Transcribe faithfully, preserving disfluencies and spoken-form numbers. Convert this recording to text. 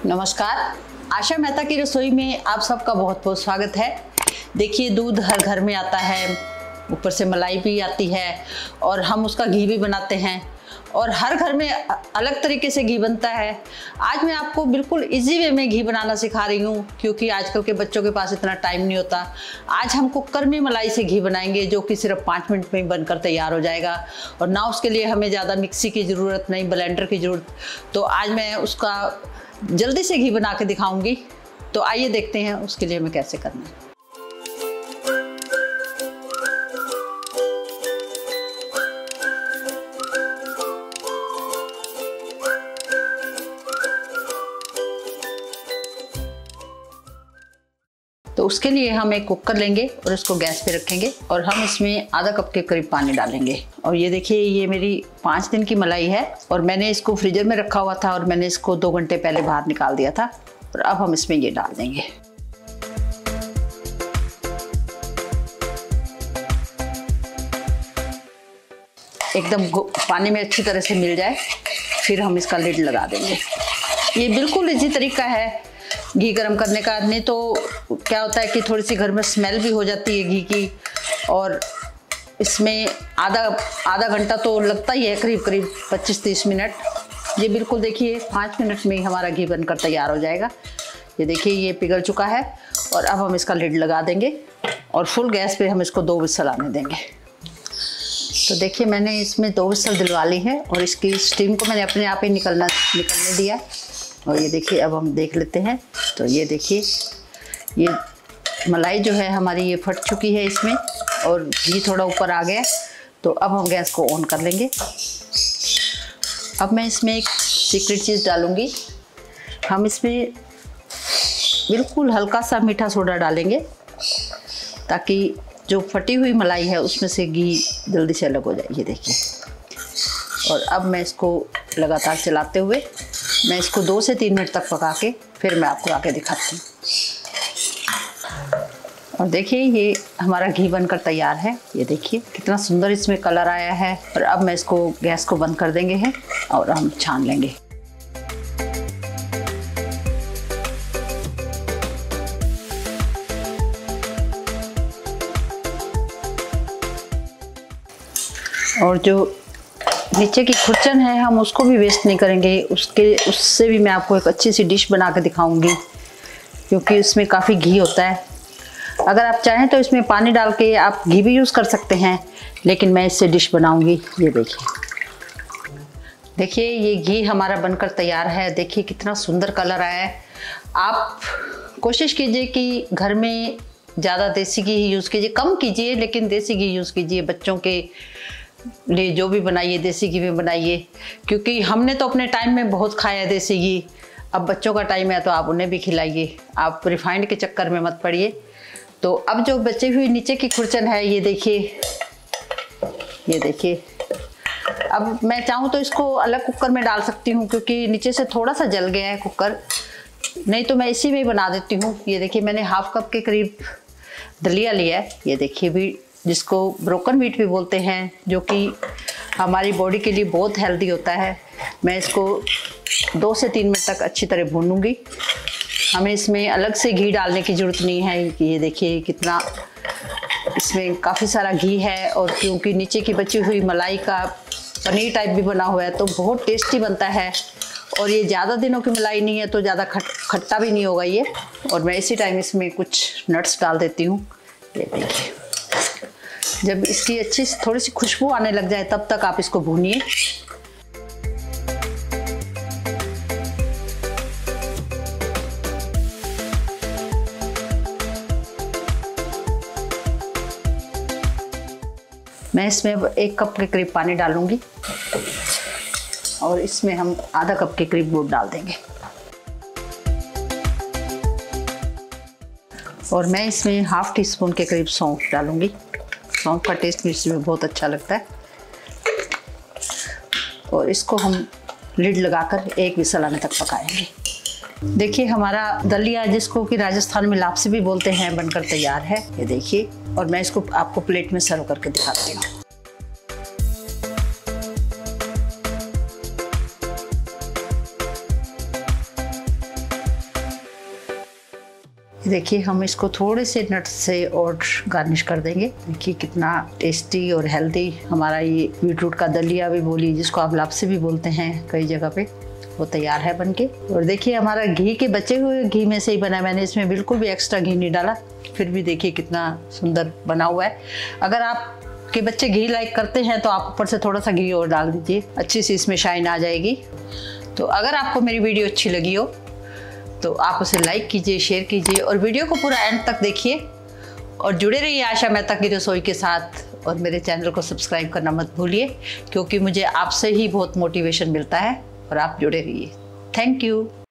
नमस्कार, आशा मेहता की रसोई में आप सबका बहुत बहुत स्वागत है। देखिए, दूध हर घर में आता है, ऊपर से मलाई भी आती है और हम उसका घी भी बनाते हैं और हर घर में अलग तरीके से घी बनता है। आज मैं आपको बिल्कुल इजी वे में घी बनाना सिखा रही हूँ, क्योंकि आजकल के बच्चों के पास इतना टाइम नहीं होता। आज हम कुकर में मलाई से घी बनाएंगे, जो कि सिर्फ पाँच मिनट में बनकर तैयार हो जाएगा और ना उसके लिए हमें ज़्यादा मिक्सी की ज़रूरत, नहीं ब्लेंडर की ज़रूरत। तो आज मैं उसका जल्दी से घी बना के दिखाऊंगी। तो आइए देखते हैं उसके लिए हमें कैसे करना है। तो उसके लिए हम एक कुकर लेंगे और उसको गैस पे रखेंगे और हम इसमें आधा कप के करीब पानी डालेंगे। और ये देखिए, ये मेरी पाँच दिन की मलाई है और मैंने इसको फ्रीजर में रखा हुआ था और मैंने इसको दो घंटे पहले बाहर निकाल दिया था। और अब हम इसमें ये डाल देंगे। एकदम पानी में अच्छी तरह से मिल जाए, फिर हम इसका लिड लगा देंगे। ये बिल्कुल इजी तरीका है घी गर्म करने का। नहीं तो क्या होता है कि थोड़ी सी घर में स्मेल भी हो जाती है घी की, और इसमें आधा आधा घंटा तो लगता ही है, करीब करीब पच्चीस तीस मिनट। ये बिल्कुल देखिए, पाँच मिनट में ही हमारा घी बनकर तैयार हो जाएगा। ये देखिए, ये पिघल चुका है और अब हम इसका लिड लगा देंगे और फुल गैस पे हम इसको दो विसल आने देंगे। तो देखिए, मैंने इसमें दो विसल दिलवा ली है और इसकी स्टीम को मैंने अपने आप ही निकलना निकलने दिया। और ये देखिए, अब हम देख लेते हैं। तो ये देखिए, ये मलाई जो है हमारी ये फट चुकी है इसमें और घी थोड़ा ऊपर आ गया। तो अब हम गैस को ऑन कर लेंगे। अब मैं इसमें एक सीक्रेट चीज़ डालूंगी। हम इसमें बिल्कुल हल्का सा मीठा सोडा डालेंगे, ताकि जो फटी हुई मलाई है उसमें से घी जल्दी से अलग हो जाए। ये देखिए, और अब मैं इसको लगातार चलाते हुए मैं इसको दो से तीन मिनट तक पका के फिर मैं आपको आके दिखाती हूँ। और देखिए, ये हमारा घी बनकर तैयार है। ये देखिए कितना सुंदर इसमें कलर आया है। और अब मैं इसको गैस को बंद कर देंगे हैं और हम छान लेंगे। और जो नीचे की खुरचन है हम उसको भी वेस्ट नहीं करेंगे, उसके उससे भी मैं आपको एक अच्छी सी डिश बना के दिखाऊंगी, क्योंकि उसमें काफ़ी घी होता है। अगर आप चाहें तो इसमें पानी डाल के आप घी भी यूज़ कर सकते हैं, लेकिन मैं इससे डिश बनाऊंगी। ये देखिए देखिए ये घी हमारा बनकर तैयार है। देखिए कितना सुंदर कलर आया है। आप कोशिश कीजिए कि घर में ज़्यादा देसी घी यूज़ कीजिए, कम कीजिए लेकिन देसी घी यूज़ कीजिए। बच्चों के लिए जो भी बनाइए देसी घी में बनाइए, क्योंकि हमने तो अपने टाइम में बहुत खाया देसी घी। अब बच्चों का टाइम है तो आप उन्हें भी खिलाइए, आप रिफाइंड के चक्कर में मत पड़िए। तो अब जो बची हुई नीचे की खुरचन है, ये देखिए ये देखिए अब मैं चाहूँ तो इसको अलग कुकर में डाल सकती हूँ, क्योंकि नीचे से थोड़ा सा जल गया है कुकर। नहीं तो मैं इसी में बना देती हूँ। ये देखिए, मैंने हाफ कप के करीब दलिया लिया है। ये देखिए, भी जिसको ब्रोकन व्हीट भी बोलते हैं, जो कि हमारी बॉडी के लिए बहुत हेल्दी होता है। मैं इसको दो से तीन मिनट तक अच्छी तरह भूनूंगी। हमें इसमें अलग से घी डालने की ज़रूरत नहीं है। ये देखिए कितना इसमें काफ़ी सारा घी है, और क्योंकि नीचे की बची हुई मलाई का पनीर टाइप भी बना हुआ है तो बहुत टेस्टी बनता है। और ये ज़्यादा दिनों की मलाई नहीं है तो ज़्यादा खट खट्टा भी नहीं होगा ये। और मैं इसी टाइम इसमें कुछ नट्स डाल देती हूँ। ये देखिए, जब इसकी अच्छी थोड़ी सी खुशबू आने लग जाए तब तक आप इसको भूनिए। मैं इसमें एक कप के करीब पानी डालूंगी और इसमें हम आधा कप के करीब गुड़ डाल देंगे। और मैं इसमें हाफ टी स्पून के करीब सौंफ डालूंगी। सौंफ का टेस्ट भी इसमें बहुत अच्छा लगता है। और इसको हम लिड लगाकर एक विसल आने तक पकाएंगे। देखिए, हमारा दलिया, जिसको कि राजस्थान में लापसी भी बोलते हैं, बनकर तैयार है। ये देखिए, और मैं इसको आपको प्लेट में सर्व करके दिखाती हूँ। देखिए हम इसको थोड़े से नट्स से और गार्निश कर देंगे। देखिए कितना टेस्टी और हेल्दी हमारा ये बीटरूट का दलिया भी बोलिए, जिसको आप लापसी भी बोलते हैं कई जगह पे, वो तैयार है बनके। और देखिए हमारा घी के बचे हुए घी में से ही बना है, मैंने इसमें बिल्कुल भी एक्स्ट्रा घी नहीं डाला, फिर भी देखिए कितना सुंदर बना हुआ है। अगर आप के बच्चे घी लाइक करते हैं तो आप ऊपर से थोड़ा सा घी और डाल दीजिए, अच्छी सी इसमें शाइन आ जाएगी। तो अगर आपको मेरी वीडियो अच्छी लगी हो तो आप उसे लाइक कीजिए, शेयर कीजिए और वीडियो को पूरा एंड तक देखिए और जुड़े रहिए आशा मेहता की रसोई के साथ। और मेरे चैनल को सब्सक्राइब करना मत भूलिए, क्योंकि मुझे आपसे ही बहुत मोटिवेशन मिलता है और आप जुड़े रहिए। Thank you.